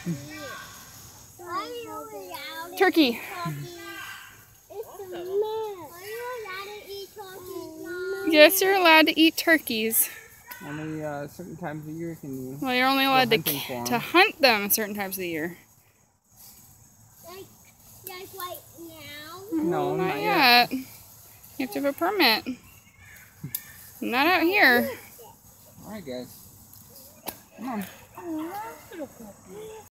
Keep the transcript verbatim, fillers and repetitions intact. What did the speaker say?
Turkey. Yes, you're allowed to eat turkeys. Only uh, certain times of year can you. Well, you're only allowed to, to hunt them certain times of the year. Like, like right now? No, not, not yet. yet. You have to have a permit. Not out here. Alright, guys. Come on.